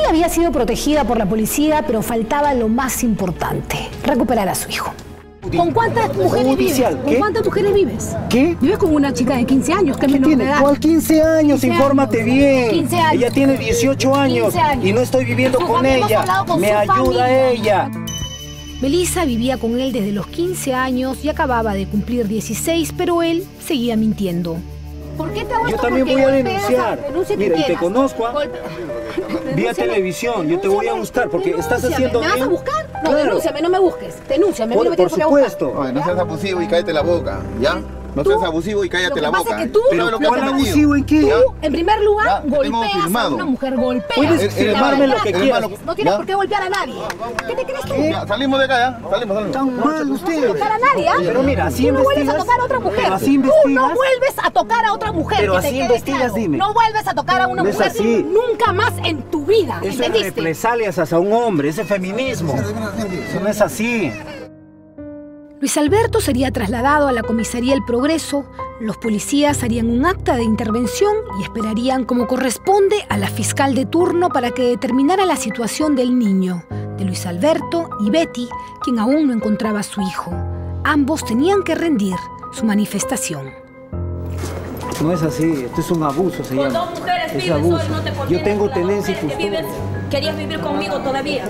había sido protegida por la policía, pero faltaba lo más importante: recuperar a su hijo. ¿Con cuántas mujeres vives? ¿Con cuántas mujeres vives? ¿Qué? Vives con una chica de 15 años, que es menor de edad. ¿Cuál 15 años? 15 Infórmate bien. 15 años. Ella tiene 18 años, y no estoy viviendo con ella. Me ayuda ella. Melissa vivía con él desde los 15 años y acababa de cumplir 16, pero él seguía mintiendo. ¿Por qué te hago Yo esto? también voy a denunciar. Mira, y te conozco, vía televisión, yo te voy a buscar porque estás haciendo... ¿Me vas a buscar? No, claro. denúnciame, no me busques. Denúnciame, por supuesto. Oye, no seas abusivo y cállate la boca, ¿ya? No seas abusivo y cállate la boca. Lo que pasa es que tú... ¿Pero cuál abusivo en qué? Tú, en primer lugar, ya, golpeas a una mujer, golpeas. Puedes firmarme lo que quieras. No tienes por qué golpear a nadie. ¿Qué te crees tú? Ya, salimos de acá, ¿ya? Salimos. Tan mal ustedes. Tocar a nadie, ¿ah? Pero mira, así tú no vuelves investigas. a tocar a otra mujer. Pero así Tú no investigas. vuelves a tocar a otra mujer. Pero que te así quede investigas, claro. dime. No vuelves a tocar a una No es mujer así. nunca más en tu vida. Eso es ¿Entendiste? represalias hacia un hombre, ese feminismo. Eso no es así. Luis Alberto sería trasladado a la comisaría El Progreso, los policías harían un acta de intervención y esperarían como corresponde a la fiscal de turno para que determinara la situación del niño, de Luis Alberto y Betty, quien aún no encontraba a su hijo. Ambos tenían que rendir su manifestación. No es así, esto es un abuso, se llama. Con dos mujeres es vives abuso. hoy, no te Yo convienes tengo con las tenencia y mujeres que custodia. vives. Querías vivir conmigo todavía.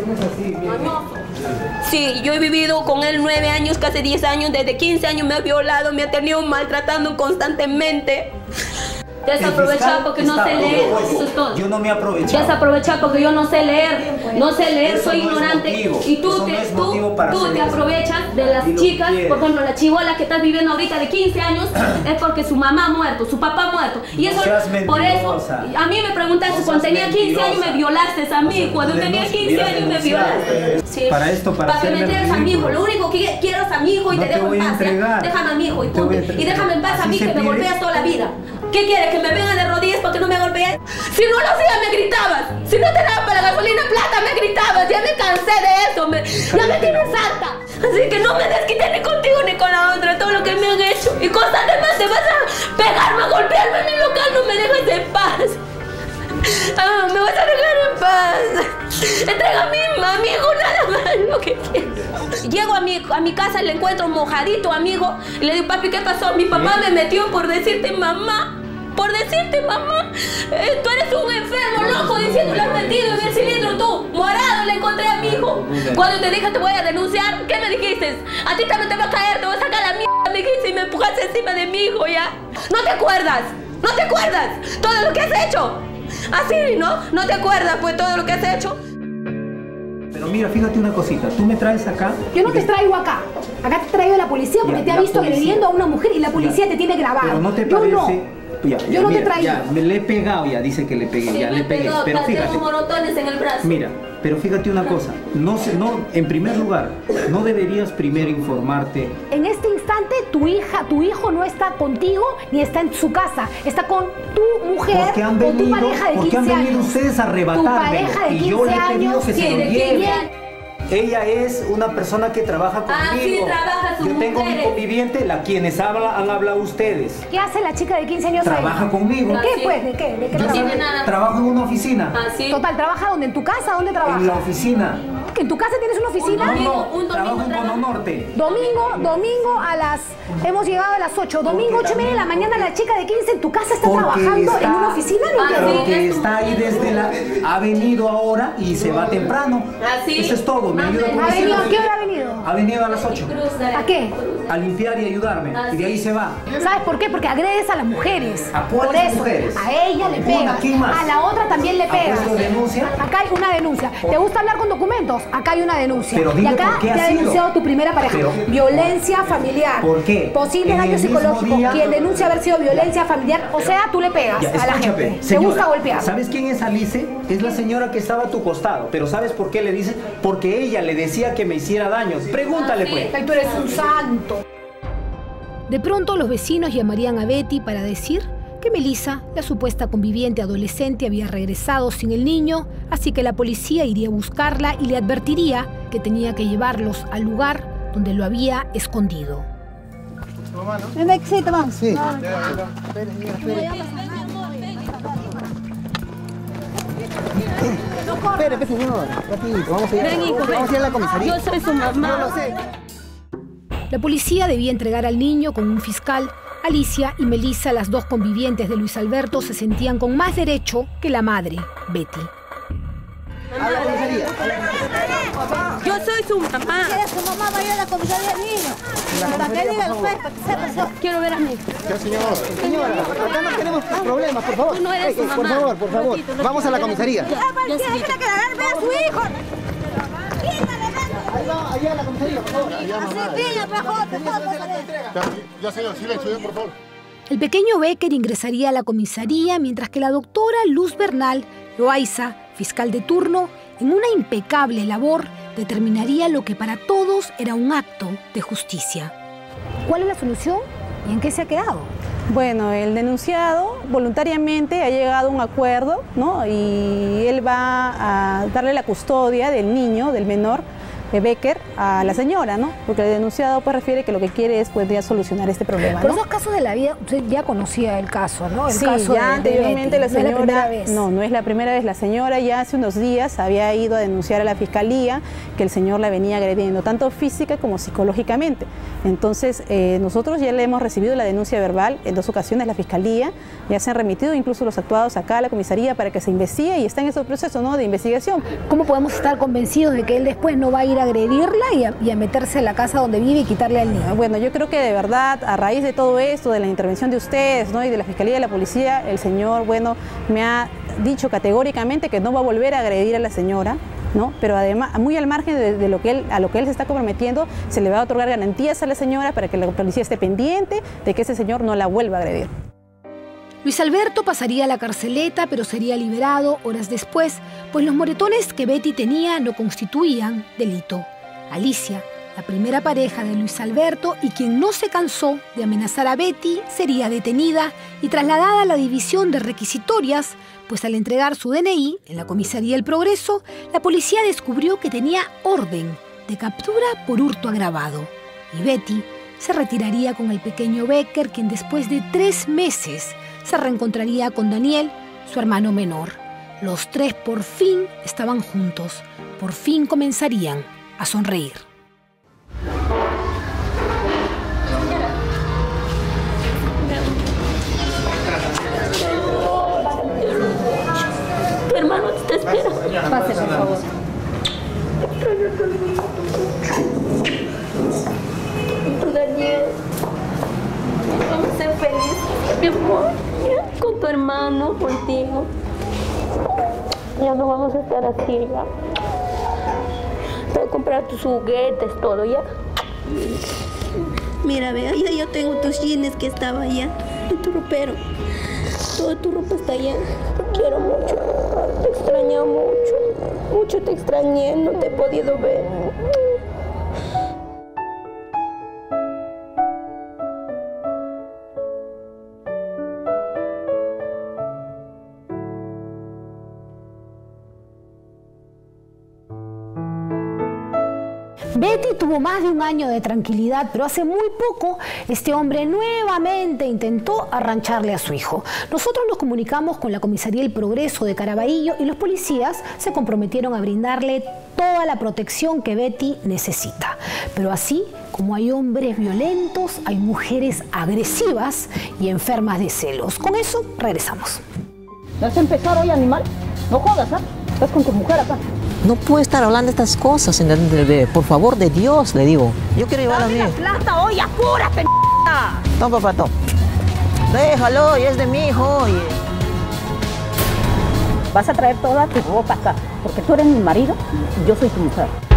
Sí, yo he vivido con él 9 años, casi 10 años. Desde 15 años me ha violado, me ha tenido maltratando constantemente. Te has aprovechado porque no sé leer, eso es todo. Yo no me he aprovechado. Te has aprovechado porque yo no sé leer, no sé leer, Eso soy no es ignorante. motivo. Y tú Eso te, no es motivo para tú hacer te eso. aprovechas de las Y lo chicas, quieres. por ejemplo, la chibola que estás viviendo ahorita de 15 años es porque su mamá ha muerto, su papá ha muerto. Y No eso, seas por eso, mentirosa. a mí me preguntaste, No cuando seas tenía 15 años me mentirosa. violaste a mí, cuando Tú tenía 15 años me violaste. Sí. Para esto, para que me hacerme entregues a mi hijo, ridículo. lo único que quiero es a mi hijo y No te te dejo voy en a paz. ¿ya? entregar. Déjame a mi hijo y No te voy a punto. Y entregar. déjame en paz a ¿Así mí se que me pide? golpeas toda la vida. ¿Qué quieres? ¿Que me venga de rodillas porque no me golpees? Si no lo hacía me gritabas. Si no te daba para la gasolina plata me gritabas. Ya me cansé de eso. Ya me tienes harta. Así que no me desquites ni contigo ni con la otra. Todo lo que me han hecho. Y constantemente vas a pegarme, a golpearme en mi local. No me dejas en paz. Ah, me vas a dejar en paz. Entrega a mi hijo nada más lo que quiero. Llego a mi casa y le encuentro mojadito, amigo. Y le digo, papi, ¿qué pasó? Mi papá me metió por decirte mamá. Por decirte mamá. Tú eres un enfermo, loco, diciendo lo has metido en el cilindro tú. Morado le encontré a mi hijo. Cuando te dije te voy a denunciar, ¿qué me dijiste? A ti también te va a caer, te voy a sacar la mierda, me dijiste, y me empujaste encima de mi hijo, ¿ya? ¿No te acuerdas? ¿No te acuerdas? Todo lo que has hecho. Así, ¿no? ¿No te acuerdas, pues, todo lo que has hecho? Pero mira, fíjate una cosita, tú me traes acá... Yo no te traigo acá. Acá te traigo a la policía porque Ya, te ha la visto policía. agrediendo a una mujer y la policía te tiene grabado. Pero no te Yo parece... no. Ya, Yo no te mira, traigo. Ya, me le he pegado ya, dice que le pegué, Sí, ya le pegué. pegó, Pero fíjate, tengo morotones en el brazo. mira, pero fíjate una cosa, en primer lugar, no deberías primero informarte. En este instante tu hijo no está contigo ni está en su casa, está con tu mujer, Porque han con tu venido, pareja de 15 porque han venido años. ustedes a Tu arrebatármelo. pareja de Y 15 yo le he pedido años que se lo ¿de lleve. quién? Ella es una persona que trabaja conmigo. Ah, sí, trabaja, sus Yo tengo mi mujeres. conviviente, quienes han hablado ustedes. ¿Qué hace la chica de 15 años ahí? Trabaja conmigo. ¿De qué Sí. pues? ¿De qué? ¿De qué No trabaja? tiene nada. Trabajo en una oficina. Ah, sí. Total, ¿trabaja dónde? ¿En tu casa? ¿Dónde trabaja? En la oficina. ¿En tu casa tienes una oficina? Un domingo trabajo en trabaja. Cono Norte. Domingo a las... Hemos llegado a las 8. Domingo, 8:30 de la mañana, la chica de 15 en tu casa está Porque trabajando está- en una oficina. ¿No? Ah, sí. Porque es tu está ahí mujer. desde ha venido ahora y se va temprano. Ah, sí. Eso es todo. Me ayuda con ¿Ha eso. venido? ¿A qué hora ha venido? Ha venido a las 8. ¿A qué? A limpiar y ayudarme. Ah, Y de ahí sí. se va. ¿Sabes por qué? Porque agredes a las mujeres. ¿A cuáles Por eso, mujeres? a ella le Una, pegas. ¿quién más? A la otra también le ¿Ha pegas. puesto denuncia? Acá hay una denuncia. ¿Te gusta hablar con documentos? Acá hay una denuncia. Pero y dime acá por qué te ha ha sido. denunciado tu primera pareja. Pero- Violencia familiar. ¿Por qué? Posible En daño el mismo psicológico. día- Quien denuncia haber sido violencia familiar, o sea, tú le pegas Ya, a la escúchame, gente. ¿Te señora, gusta golpear? ¿Sabes quién es Alice? Es la señora que estaba a tu costado. Pero ¿sabes por qué le dices? Porque ella le decía que me hiciera daño. Pregúntale, pues. Ay, tú eres un santo. De pronto los vecinos llamarían a Betty para decir que Melissa, la supuesta conviviente adolescente, había regresado sin el niño, así que la policía iría a buscarla y le advertiría que tenía que llevarlos al lugar donde lo había escondido. Sí. Espere, señor. Ratito, vamos a ir a la comisaría. Yo soy su mamá. Yo lo sé. La policía debía entregar al niño con un fiscal. Alicia y Melissa, las dos convivientes de Luis Alberto, se sentían con más derecho que la madre, Betty. A la comisaría. Yo soy su mamá. ¿Quieres su mamá vaya a la comisaría del niño? Para que diga el juez, para que sepa eso. Quiero ver a mi hijo. ¿Qué, señor? Señora, acá no tenemos problemas, por favor. Tú no eres su mamá. Por favor. Vamos a la comisaría. Déjale que le vea a su hijo. Ahí va, allá a la comisaría, por favor. Así pilla, mejor. Ya, señor, silencio, por favor. El pequeño Becker ingresaría a la comisaría mientras que la doctora Luz Bernal Loaiza, fiscal de turno, en una impecable labor, determinaría lo que para todos era un acto de justicia. ¿Cuál es la solución y en qué se ha quedado? Bueno, el denunciado voluntariamente ha llegado a un acuerdo, ¿no? Y él va a darle la custodia del niño, del menor, Becker, a la señora, ¿no? Porque el denunciado pues refiere que lo que quiere es pues ya solucionar este problema, ¿no? Por esos casos de la vida, usted ya conocía el caso, ¿no? El sí, caso ya anteriormente la señora... No es la primera vez. No es la primera vez. La señora ya hace unos días había ido a denunciar a la fiscalía que el señor la venía agrediendo, tanto física como psicológicamente. Entonces, nosotros ya le hemos recibido la denuncia verbal en 2 ocasiones, la fiscalía, ya se han remitido incluso los actuados acá a la comisaría para que se investigue y está en ese proceso, ¿no?, de investigación. ¿Cómo podemos estar convencidos de que él después no va a ir a agredirla y a meterse en la casa donde vive y quitarle al niño? Bueno, yo creo que de verdad, a raíz de todo esto, de la intervención de ustedes, ¿no?, y de la Fiscalía y de la Policía, el señor, bueno, me ha dicho categóricamente que no va a volver a agredir a la señora, ¿no? Pero además, muy al margen de lo que él se está comprometiendo, se le va a otorgar garantías a la señora para que la policía esté pendiente de que ese señor no la vuelva a agredir. Luis Alberto pasaría a la carceleta, pero sería liberado horas después, pues los moretones que Betty tenía no constituían delito. Alicia, la primera pareja de Luis Alberto y quien no se cansó de amenazar a Betty, sería detenida y trasladada a la división de requisitorias, pues al entregar su DNI en la comisaría El Progreso, la policía descubrió que tenía orden de captura por hurto agravado. Y Betty se retiraría con el pequeño Becker, quien después de 3 meses se reencontraría con Daniel, su hermano menor. Los 3 por fin estaban juntos, por fin comenzarían a sonreír. Tu hermano te espera. Pase, por favor. Tu Daniel. Vamos a ser felices, mi amor. Con tu hermano, contigo. Ya no vamos a estar así, ya. Te voy a comprar tus juguetes, todo, ¿ya? Mira, vea, ya yo tengo tus jeans que estaba allá en tu ropero. Toda tu ropa está allá. Te quiero mucho. Te extraño mucho. Mucho te extrañé, no te he podido ver. Betty tuvo más de 1 año de tranquilidad, pero hace muy poco este hombre nuevamente intentó arrancharle a su hijo. Nosotros nos comunicamos con la comisaría El Progreso de Caraballo y los policías se comprometieron a brindarle toda la protección que Betty necesita. Pero así como hay hombres violentos, hay mujeres agresivas y enfermas de celos. Con eso regresamos. ¿Vas a empezar hoy, animal? No jodas, ¿ah? Estás con tu mujer acá. No puede estar hablando de estas cosas, ¿entendés? Por favor, de Dios, le digo. Yo quiero llevar a mí. ¡Dame la plata hoy, apúrate, m***! No, papá, no. Déjalo, y es de mi hijo. Oye. Vas a traer toda tu ropa acá, porque tú eres mi marido y yo soy tu mujer.